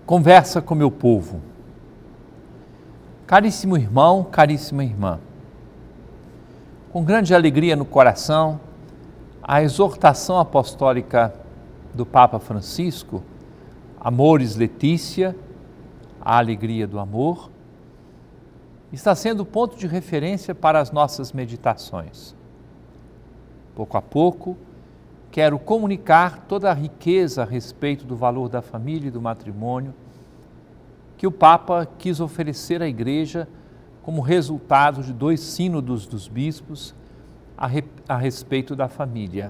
Conversa com meu povo. Caríssimo irmão, caríssima irmã, com grande alegria no coração, a exortação apostólica do Papa Francisco, Amoris Laetitia, a alegria do amor, está sendo ponto de referência para as nossas meditações. Pouco a pouco, quero comunicar toda a riqueza a respeito do valor da família e do matrimônio que o Papa quis oferecer à Igreja como resultado de 2 sínodos dos bispos a respeito da família.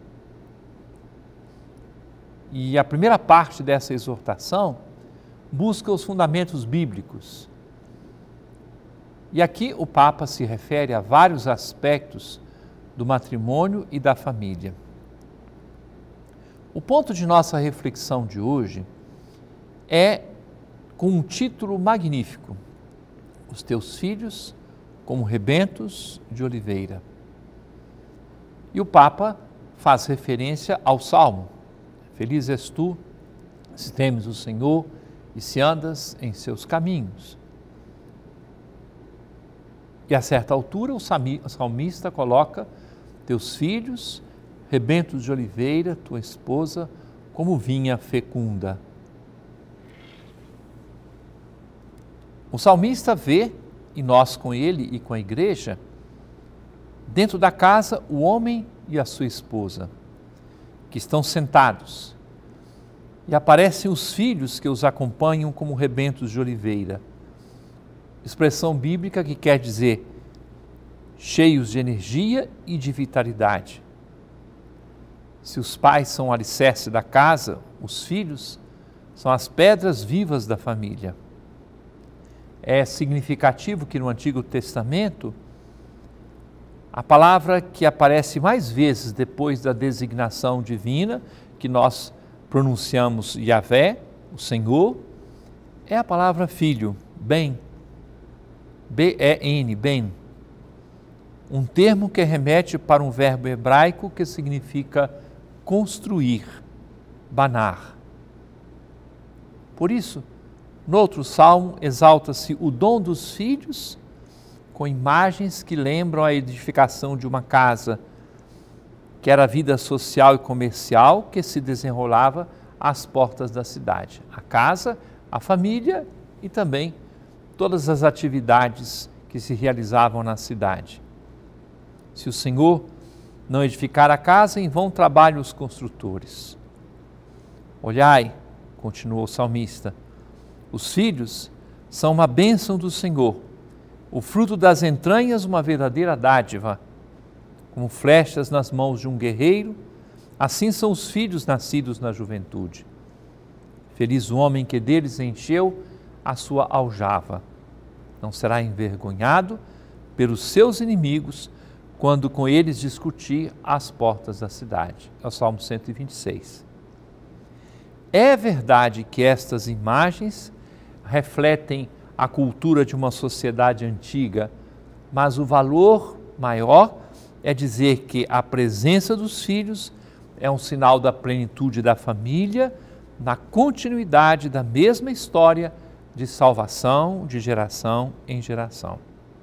E a primeira parte dessa exortação busca os fundamentos bíblicos. E aqui o Papa se refere a vários aspectos do matrimônio e da família. O ponto de nossa reflexão de hoje é com um título magnífico: Os teus filhos como rebentos de oliveira. E o Papa faz referência ao Salmo: Feliz és tu, se temes o Senhor e se andas em seus caminhos. E a certa altura o salmista coloca teus filhos, rebentos de oliveira, tua esposa, como vinha fecunda. O salmista vê, e nós com ele e com a Igreja, dentro da casa o homem e a sua esposa, que estão sentados, e aparecem os filhos que os acompanham como rebentos de oliveira. Expressão bíblica que quer dizer cheios de energia e de vitalidade. Se os pais são o alicerce da casa, os filhos são as pedras vivas da família. É significativo que no Antigo Testamento, a palavra que aparece mais vezes depois da designação divina, que nós pronunciamos Yahvé, o Senhor, é a palavra filho, ben, B-E-N, ben, um termo que remete para um verbo hebraico que significa construir, banar. Por isso, no outro salmo, exalta-se o dom dos filhos com imagens que lembram a edificação de uma casa, que era a vida social e comercial que se desenrolava às portas da cidade. A casa, a família e também todas as atividades que se realizavam na cidade. Se o Senhor não edificar a casa, em vão trabalham os construtores. Olhai, continuou o salmista, os filhos são uma bênção do Senhor, o fruto das entranhas uma verdadeira dádiva. Como flechas nas mãos de um guerreiro, assim são os filhos nascidos na juventude. Feliz o homem que deles encheu a sua aljava. Não será envergonhado pelos seus inimigos quando com eles discutir às portas da cidade. É o Salmo 126. É verdade que estas imagens refletem a cultura de uma sociedade antiga, mas o valor maior é dizer que a presença dos filhos é um sinal da plenitude da família, na continuidade da mesma história de salvação de geração em geração.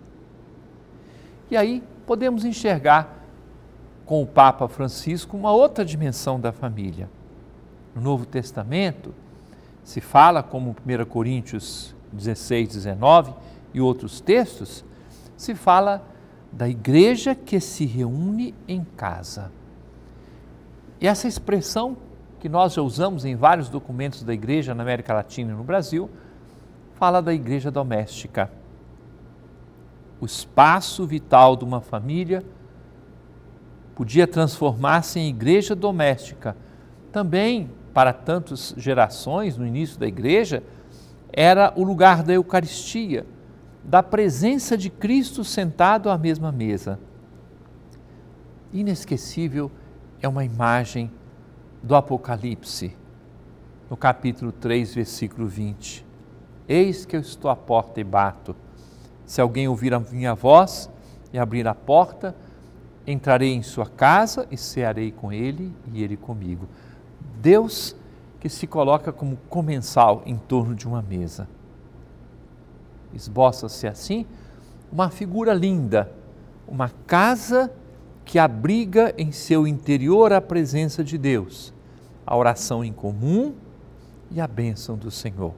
E aí podemos enxergar com o Papa Francisco uma outra dimensão da família. No Novo Testamento se fala, como 1 Coríntios 16, 19 e outros textos, se fala da igreja que se reúne em casa. E essa expressão que nós já usamos em vários documentos da igreja na América Latina e no Brasil, fala da igreja doméstica. O espaço vital de uma família podia transformar-se em igreja doméstica. Também, para tantas gerações, no início da igreja, era o lugar da Eucaristia, da presença de Cristo sentado à mesma mesa. Inesquecível é uma imagem do Apocalipse, no capítulo 3, versículo 20. Eis que eu estou à porta e bato. Se alguém ouvir a minha voz e abrir a porta, entrarei em sua casa e cearei com ele e ele comigo. Deus que se coloca como comensal em torno de uma mesa. Esboça-se assim uma figura linda, uma casa que abriga em seu interior a presença de Deus, a oração em comum e a bênção do Senhor.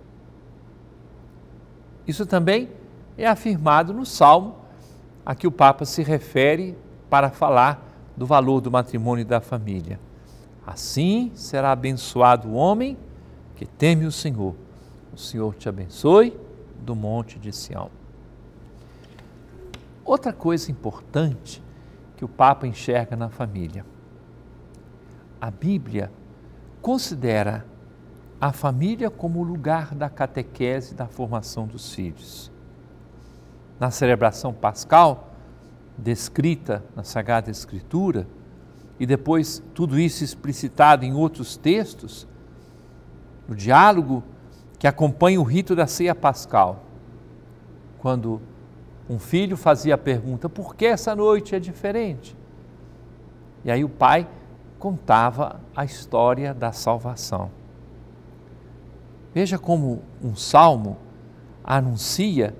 Isso também é afirmado no Salmo a que o Papa se refere para falar do valor do matrimônio e da família. Assim será abençoado o homem que teme o Senhor. O Senhor te abençoe do monte de Sião. Outra coisa importante que o Papa enxerga na família. A Bíblia considera a família como o lugar da catequese e da formação dos filhos. Na celebração pascal, descrita na Sagrada Escritura, e depois tudo isso explicitado em outros textos, no diálogo que acompanha o rito da ceia pascal, quando um filho fazia a pergunta: por que essa noite é diferente? E aí o pai contava a história da salvação. Veja como um salmo anuncia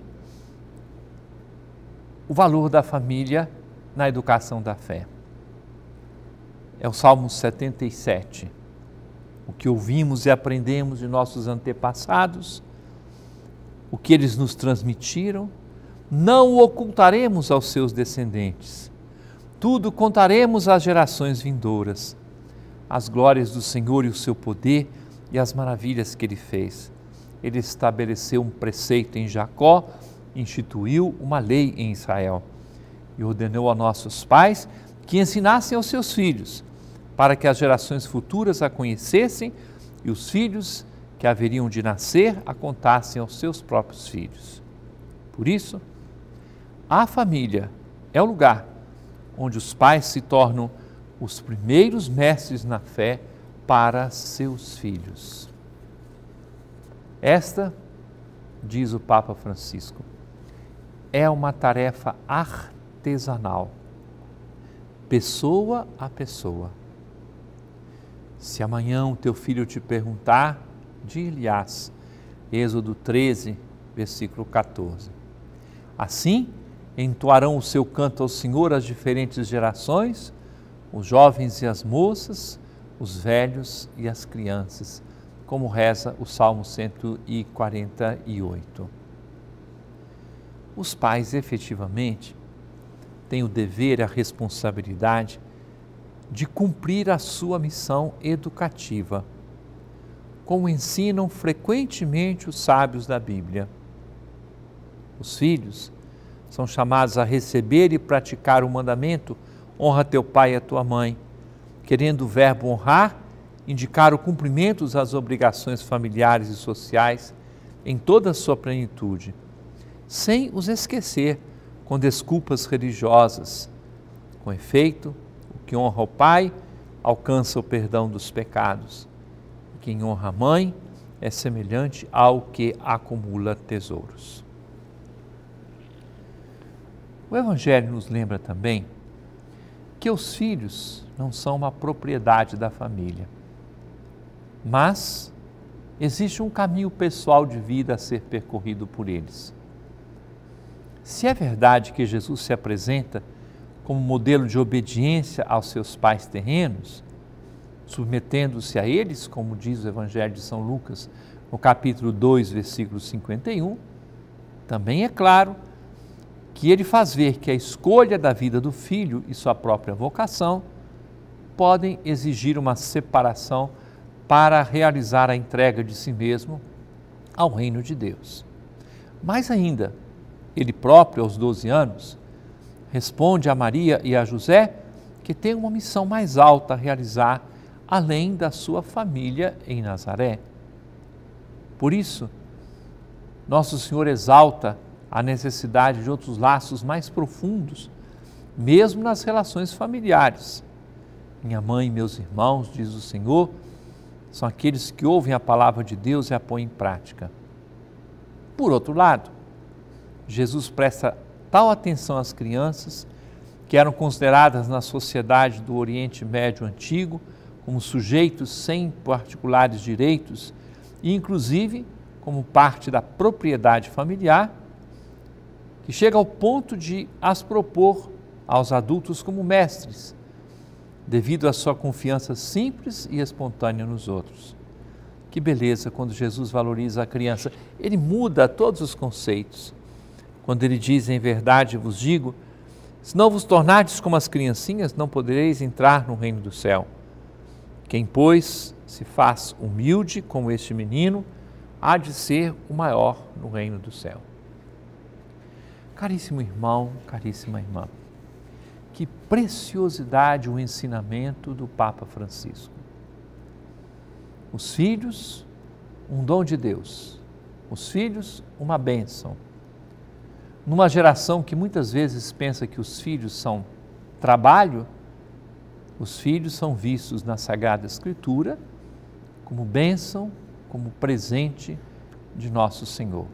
o valor da família na educação da fé. É o Salmo 77. O que ouvimos e aprendemos de nossos antepassados, o que eles nos transmitiram, não o ocultaremos aos seus descendentes. Tudo contaremos às gerações vindouras, as glórias do Senhor e o seu poder e as maravilhas que Ele fez. Ele estabeleceu um preceito em Jacó, instituiu uma lei em Israel e ordenou a nossos pais que ensinassem aos seus filhos, para que as gerações futuras a conhecessem e os filhos que haveriam de nascer a contassem aos seus próprios filhos. Por isso, a família é o lugar onde os pais se tornam os primeiros mestres na fé para seus filhos. Esta, diz o Papa Francisco, é uma tarefa artesanal, pessoa a pessoa. Se amanhã o teu filho te perguntar, dir-lhe-ás, Êxodo 13, versículo 14. Assim, entoarão o seu canto ao Senhor as diferentes gerações, os jovens e as moças, os velhos e as crianças, como reza o Salmo 148. Os pais, efetivamente, têm o dever e a responsabilidade de cumprir a sua missão educativa, como ensinam frequentemente os sábios da Bíblia. Os filhos são chamados a receber e praticar o mandamento: honra teu pai e a tua mãe, querendo o verbo honrar, indicar o cumprimento das obrigações familiares e sociais em toda a sua plenitude, sem os esquecer com desculpas religiosas. Com efeito, o que honra o pai alcança o perdão dos pecados. Quem honra a mãe é semelhante ao que acumula tesouros. O Evangelho nos lembra também que os filhos não são uma propriedade da família, mas existe um caminho pessoal de vida a ser percorrido por eles. Se é verdade que Jesus se apresenta como modelo de obediência aos seus pais terrenos, submetendo-se a eles, como diz o Evangelho de São Lucas, no capítulo 2, versículo 51, também é claro que ele faz ver que a escolha da vida do filho e sua própria vocação podem exigir uma separação para realizar a entrega de si mesmo ao reino de Deus. Mais ainda, ele próprio, aos 12 anos, responde a Maria e a José que tem uma missão mais alta a realizar além da sua família em Nazaré. Por isso, Nosso Senhor exalta a necessidade de outros laços mais profundos, mesmo nas relações familiares. Minha mãe e meus irmãos, diz o Senhor, são aqueles que ouvem a palavra de Deus e a põem em prática. Por outro lado, Jesus presta tal atenção às crianças que eram consideradas na sociedade do Oriente Médio antigo como sujeitos sem particulares direitos e, inclusive, como parte da propriedade familiar, que chega ao ponto de as propor aos adultos como mestres, devido à sua confiança simples e espontânea nos outros. Que beleza quando Jesus valoriza a criança. Ele muda todos os conceitos. Quando ele diz, em verdade vos digo, se não vos tornardes como as criancinhas, não podereis entrar no reino do céu. Quem, pois, se faz humilde como este menino, há de ser o maior no reino do céu. Caríssimo irmão, caríssima irmã, que preciosidade o ensinamento do Papa Francisco. Os filhos, um dom de Deus. Os filhos, uma bênção. Numa geração que muitas vezes pensa que os filhos são trabalho, os filhos são vistos na Sagrada Escritura como bênção, como presente de nosso Senhor.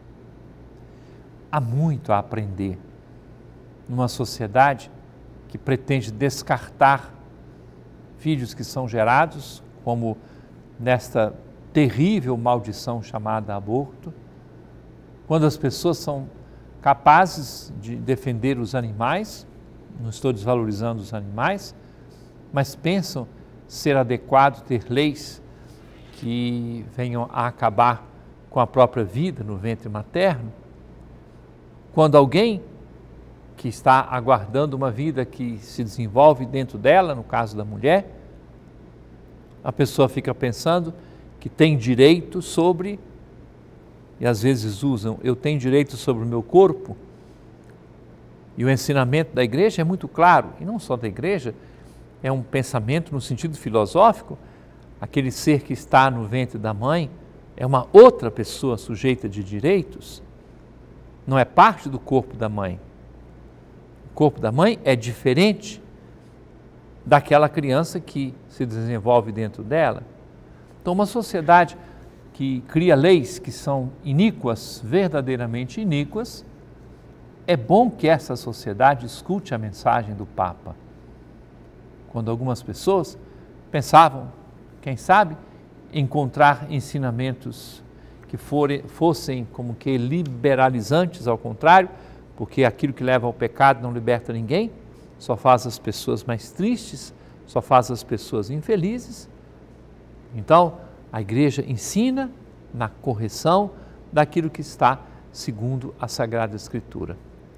Há muito a aprender numa sociedade que pretende descartar filhos que são gerados, como nesta terrível maldição chamada aborto, quando as pessoas são capazes de defender os animais, não estou desvalorizando os animais, mas pensam ser adequado ter leis que venham a acabar com a própria vida no ventre materno, quando alguém que está aguardando uma vida que se desenvolve dentro dela, no caso da mulher, a pessoa fica pensando que tem direito sobre, e às vezes usam, eu tenho direito sobre o meu corpo, e o ensinamento da igreja é muito claro, e não só da igreja, é um pensamento no sentido filosófico, aquele ser que está no ventre da mãe é uma outra pessoa sujeita de direitos, não é parte do corpo da mãe. O corpo da mãe é diferente daquela criança que se desenvolve dentro dela. Então, uma sociedade que cria leis que são iníquas, verdadeiramente iníquas, é bom que essa sociedade escute a mensagem do Papa. Quando algumas pessoas pensavam, quem sabe, encontrar ensinamentos que fossem como que liberalizantes, ao contrário, porque aquilo que leva ao pecado não liberta ninguém, só faz as pessoas mais tristes, só faz as pessoas infelizes. Então, a igreja ensina na correção daquilo que está segundo a Sagrada Escritura.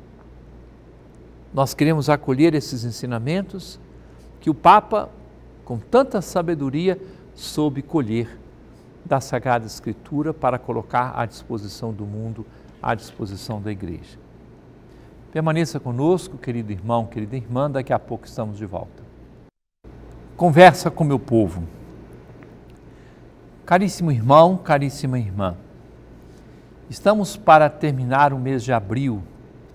Nós queremos acolher esses ensinamentos que o Papa, com tanta sabedoria, soube colher da Sagrada Escritura para colocar à disposição do mundo, à disposição da igreja. Permaneça conosco, querido irmão, querida irmã, daqui a pouco estamos de volta. Conversa com meu povo. Caríssimo irmão, caríssima irmã, estamos para terminar o mês de abril,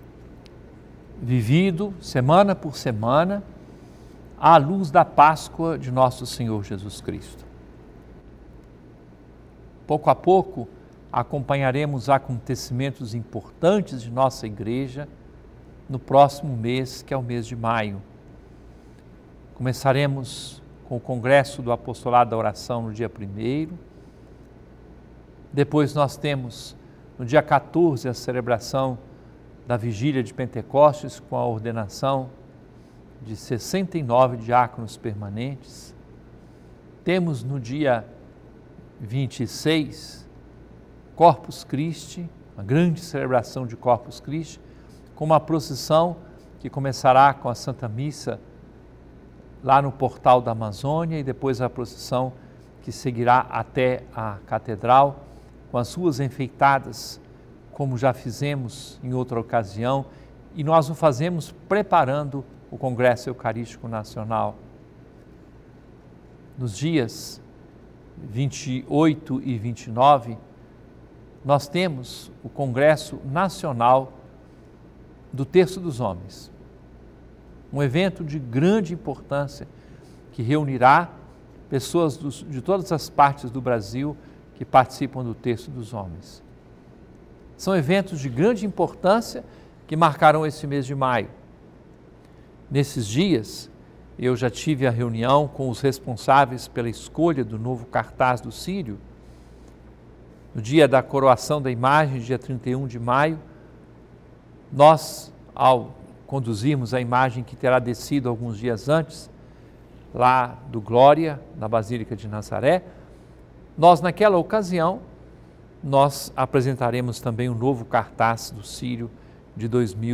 vivido semana por semana, à luz da Páscoa de nosso Senhor Jesus Cristo. Pouco a pouco, acompanharemos acontecimentos importantes de nossa igreja no próximo mês, que é o mês de maio. Começaremos com o Congresso do Apostolado da Oração no dia 1º. Depois nós temos, no dia 14, a celebração da Vigília de Pentecostes, com a ordenação de 69 diáconos permanentes. Temos no dia 26, Corpus Christi, uma grande celebração de Corpus Christi, com uma procissão que começará com a Santa Missa lá no Portal da Amazônia e depois a procissão que seguirá até a Catedral, com as ruas enfeitadas, como já fizemos em outra ocasião, e nós o fazemos preparando o Congresso Eucarístico Nacional. Nos dias 28 e 29, nós temos o Congresso Nacional do Terço dos Homens, um evento de grande importância que reunirá pessoas de todas as partes do Brasil que participam do Terço dos Homens. São eventos de grande importância que marcarão esse mês de maio. Nesses dias, eu já tive a reunião com os responsáveis pela escolha do novo cartaz do Círio. No dia da coroação da imagem, dia 31 de maio, nós, ao conduzirmos a imagem que terá descido alguns dias antes, lá do Glória, na Basílica de Nazaré, nós, naquela ocasião, nós apresentaremos também o novo cartaz do Círio de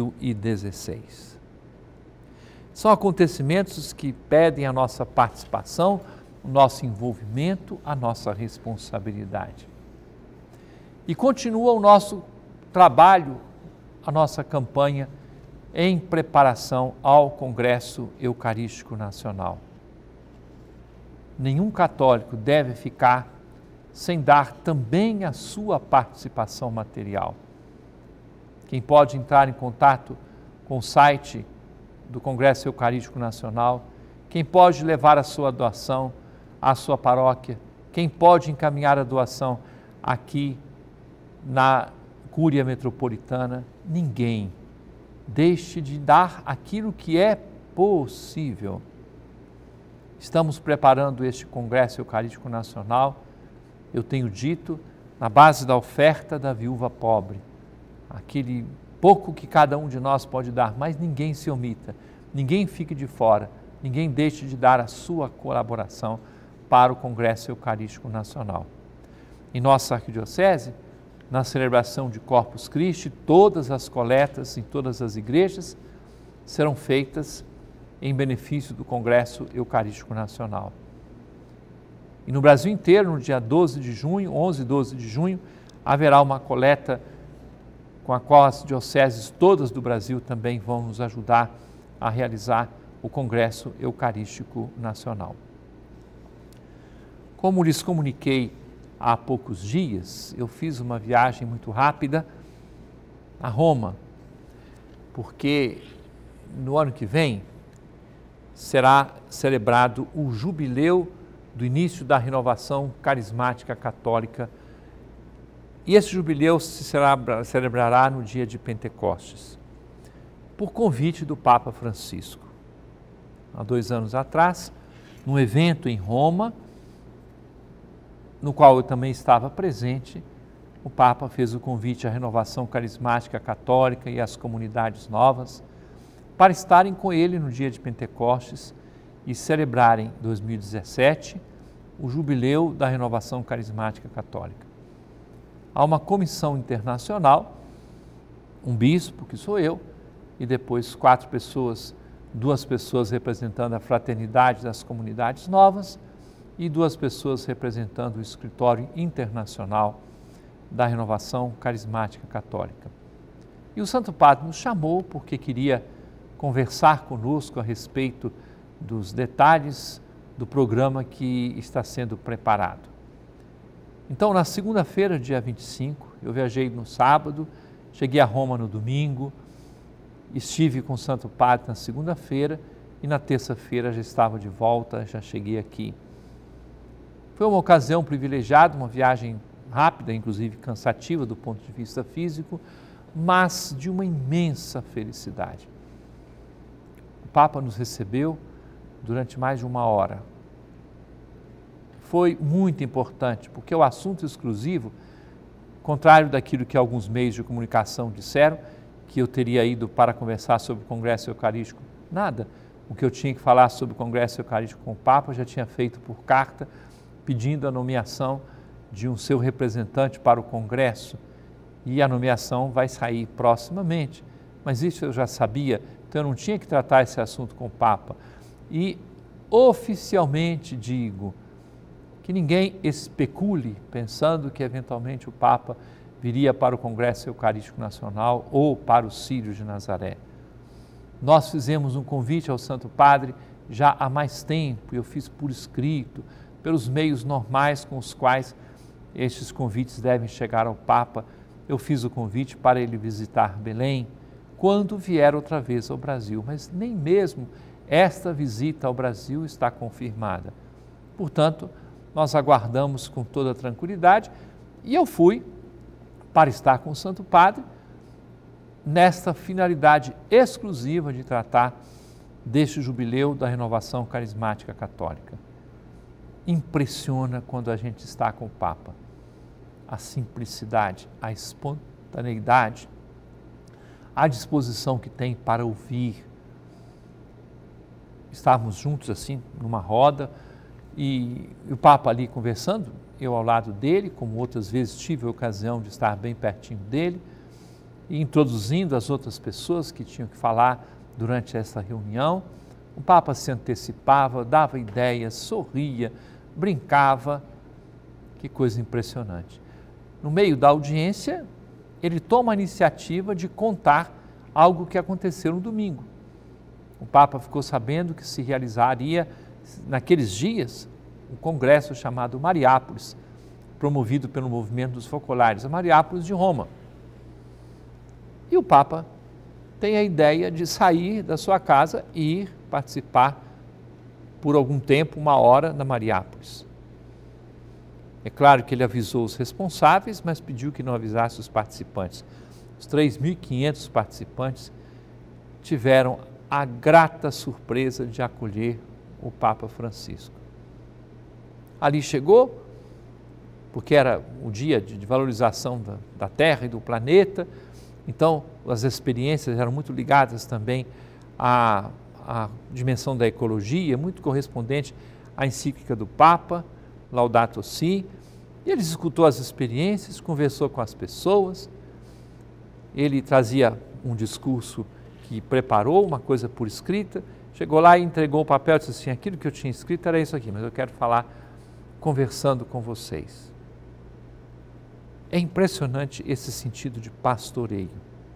2016. São acontecimentos que pedem a nossa participação, o nosso envolvimento, a nossa responsabilidade. E continua o nosso trabalho, a nossa campanha em preparação ao Congresso Eucarístico Nacional. Nenhum católico deve ficar sem dar também a sua participação material. Quem pode entrar em contato com o site do Congresso Eucarístico Nacional, quem pode levar a sua doação à sua paróquia, quem pode encaminhar a doação aqui na Cúria Metropolitana, ninguém. Deixe de dar aquilo que é possível. Estamos preparando este Congresso Eucarístico Nacional, eu tenho dito, na base da oferta da viúva pobre. Aquele pouco que cada um de nós pode dar, mas ninguém se omita, ninguém fique de fora, ninguém deixe de dar a sua colaboração para o Congresso Eucarístico Nacional. Em nossa arquidiocese, na celebração de Corpus Christi, todas as coletas em todas as igrejas serão feitas em benefício do Congresso Eucarístico Nacional. E no Brasil inteiro, no dia 12 de junho, 11 e 12 de junho, haverá uma coleta com a qual as dioceses todas do Brasil também vão nos ajudar a realizar o Congresso Eucarístico Nacional. Como lhes comuniquei há poucos dias, eu fiz uma viagem muito rápida a Roma, porque no ano que vem será celebrado o jubileu do início da renovação carismática católica. E esse jubileu se celebrará no dia de Pentecostes, por convite do Papa Francisco. Há 2 anos atrás, num evento em Roma, no qual eu também estava presente, o Papa fez o convite à renovação carismática católica e às comunidades novas para estarem com ele no dia de Pentecostes e celebrarem em 2017 o jubileu da renovação carismática católica. Há uma comissão internacional, um bispo, que sou eu, e depois 4 pessoas, 2 pessoas representando a fraternidade das comunidades novas e 2 pessoas representando o escritório internacional da renovação carismática católica. E o Santo Padre nos chamou porque queria conversar conosco a respeito dos detalhes do programa que está sendo preparado. Então, na segunda-feira, dia 25, eu viajei no sábado, cheguei a Roma no domingo, estive com o Santo Padre na segunda-feira e na terça-feira já estava de volta, já cheguei aqui. Foi uma ocasião privilegiada, uma viagem rápida, inclusive cansativa do ponto de vista físico, mas de uma imensa felicidade. O Papa nos recebeu durante mais de 1 hora. Foi muito importante, porque o assunto exclusivo, contrário daquilo que alguns meios de comunicação disseram, que eu teria ido para conversar sobre o Congresso Eucarístico, nada. O que eu tinha que falar sobre o Congresso Eucarístico com o Papa, eu já tinha feito por carta, pedindo a nomeação de um seu representante para o Congresso, e a nomeação vai sair proximamente. Mas isso eu já sabia, então eu não tinha que tratar esse assunto com o Papa. E oficialmente digo que ninguém especule pensando que eventualmente o Papa viria para o Congresso Eucarístico Nacional ou para o Círio de Nazaré. Nós fizemos um convite ao Santo Padre já há mais tempo, eu fiz por escrito, pelos meios normais com os quais estes convites devem chegar ao Papa. Eu fiz o convite para ele visitar Belém quando vier outra vez ao Brasil, mas nem mesmo esta visita ao Brasil está confirmada. Portanto, nós aguardamos com toda tranquilidade e eu fui para estar com o Santo Padre nesta finalidade exclusiva de tratar deste jubileu da renovação carismática católica. Impressiona quando a gente está com o Papa. A simplicidade, a espontaneidade, a disposição que tem para ouvir. Estávamos juntos assim, numa roda, e o Papa ali conversando, eu ao lado dele, como outras vezes tive a ocasião de estar bem pertinho dele, e introduzindo as outras pessoas que tinham que falar durante essa reunião. O Papa se antecipava, dava ideias, sorria, brincava. Que coisa impressionante. No meio da audiência, ele toma a iniciativa de contar algo que aconteceu no domingo. O Papa ficou sabendo que se realizaria naqueles dias um congresso chamado Mariápolis, promovido pelo movimento dos focolares, a Mariápolis de Roma. E o Papa tem a ideia de sair da sua casa e ir participar por algum tempo, 1 hora, na Mariápolis. É claro que ele avisou os responsáveis, mas pediu que não avisasse os participantes. Os 3.500 participantes tiveram a grata surpresa de acolher o Papa Francisco. Ali chegou, porque era o dia de valorização da Terra e do planeta, então as experiências eram muito ligadas também à dimensão da ecologia, muito correspondente à encíclica do Papa, Laudato Si. E ele escutou as experiências, conversou com as pessoas, ele trazia um discurso que preparou, uma coisa por escrita, chegou lá e entregou o papel e disse assim, aquilo que eu tinha escrito era isso aqui, mas eu quero falar conversando com vocês. É impressionante esse sentido de pastoreio.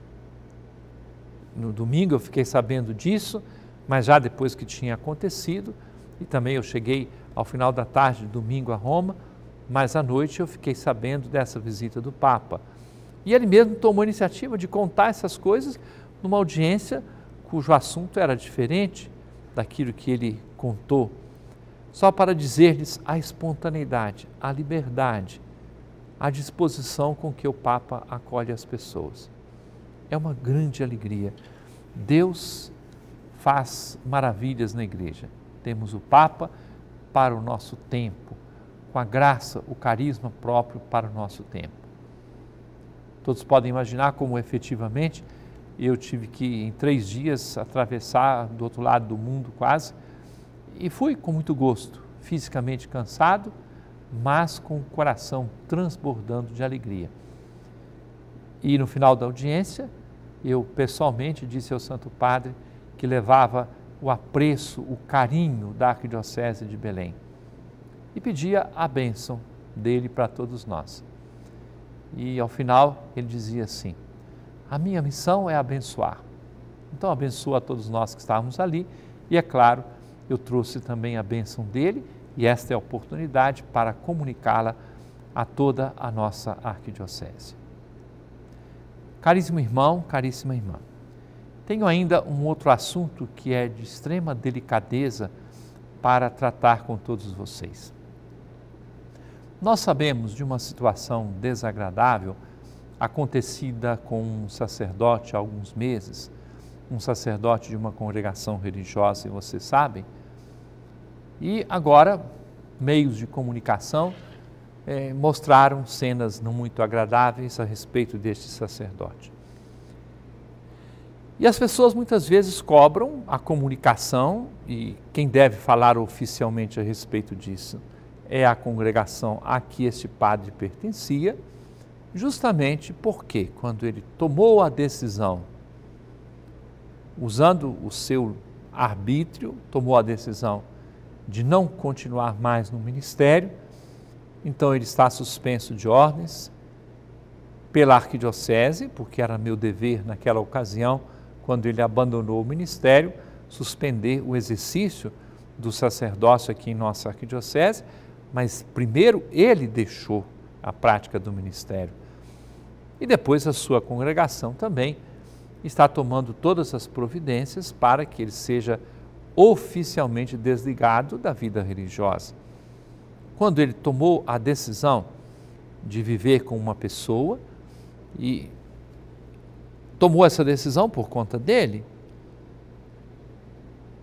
No domingo eu fiquei sabendo disso, mas já depois que tinha acontecido, e também eu cheguei ao final da tarde de domingo a Roma, mas à noite eu fiquei sabendo dessa visita do Papa. E ele mesmo tomou a iniciativa de contar essas coisas numa audiência cujo assunto era diferente daquilo que ele contou, só para dizer-lhes a espontaneidade, a liberdade, a disposição com que o Papa acolhe as pessoas. É uma grande alegria. Deus faz maravilhas na igreja. Temos o Papa para o nosso tempo, com a graça, o carisma próprio para o nosso tempo. Todos podem imaginar como efetivamente eu tive que, em 3 dias, atravessar do outro lado do mundo quase, e fui com muito gosto, fisicamente cansado, mas com o coração transbordando de alegria. E no final da audiência, eu pessoalmente disse ao Santo Padre que levava o apreço, o carinho da Arquidiocese de Belém e pedia a bênção dele para todos nós. E ao final ele dizia assim, a minha missão é abençoar. Então abençoa a todos nós que estávamos ali e, é claro, eu trouxe também a bênção dele e esta é a oportunidade para comunicá-la a toda a nossa Arquidiocese. Caríssimo irmão, caríssima irmã, tenho ainda um outro assunto que é de extrema delicadeza para tratar com todos vocês. Nós sabemos de uma situação desagradável acontecida com um sacerdote há alguns meses, um sacerdote de uma congregação religiosa, e vocês sabem, e agora meios de comunicação mostraram cenas não muito agradáveis a respeito deste sacerdote. E as pessoas muitas vezes cobram a comunicação, e quem deve falar oficialmente a respeito disso é a congregação a que este padre pertencia, justamente porque quando ele tomou a decisão, usando o seu arbítrio, tomou a decisão de não continuar mais no ministério, então ele está suspenso de ordens pela Arquidiocese, porque era meu dever naquela ocasião, quando ele abandonou o ministério, suspender o exercício do sacerdócio aqui em nossa Arquidiocese, mas primeiro ele deixou a prática do ministério. E depois a sua congregação também está tomando todas as providências para que ele seja oficialmente desligado da vida religiosa. Quando ele tomou a decisão de viver com uma pessoa e tomou essa decisão por conta dele,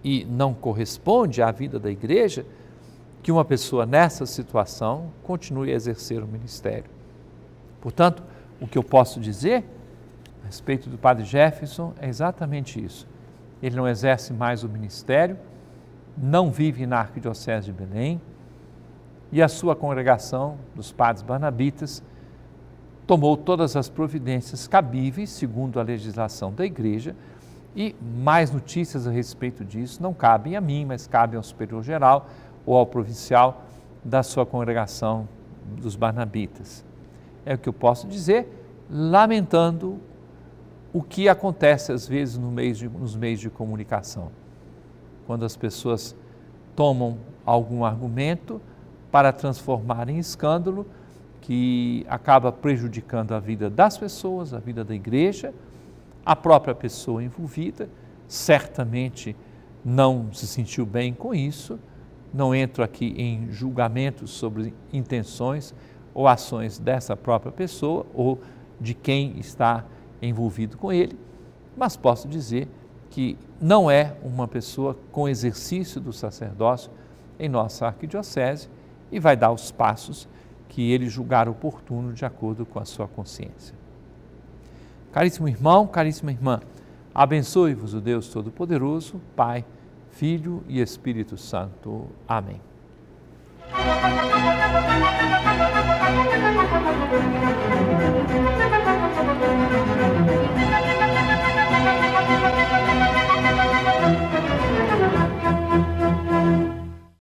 e não corresponde à vida da igreja que uma pessoa nessa situação continue a exercer o ministério. Portanto, o que eu posso dizer a respeito do Padre Jefferson é exatamente isso. Ele não exerce mais o ministério, não vive na Arquidiocese de Belém, e a sua congregação dos Padres Barnabitas tomou todas as providências cabíveis, segundo a legislação da Igreja, e mais notícias a respeito disso não cabem a mim, mas cabem ao superior geral ou ao provincial da sua congregação dos Barnabitas. É o que eu posso dizer, lamentando o que acontece às vezes nos meios de comunicação, quando as pessoas tomam algum argumento para transformar em escândalo que acaba prejudicando a vida das pessoas, a vida da igreja, a própria pessoa envolvida, certamente não se sentiu bem com isso. Não entro aqui em julgamentos sobre intenções ou ações dessa própria pessoa ou de quem está envolvido com ele, mas posso dizer que não é uma pessoa com exercício do sacerdócio em nossa arquidiocese e vai dar os passos que ele julgar oportuno de acordo com a sua consciência. Caríssimo irmão, caríssima irmã, abençoe-vos o Deus Todo-Poderoso, Pai, Filho e Espírito Santo. Amém.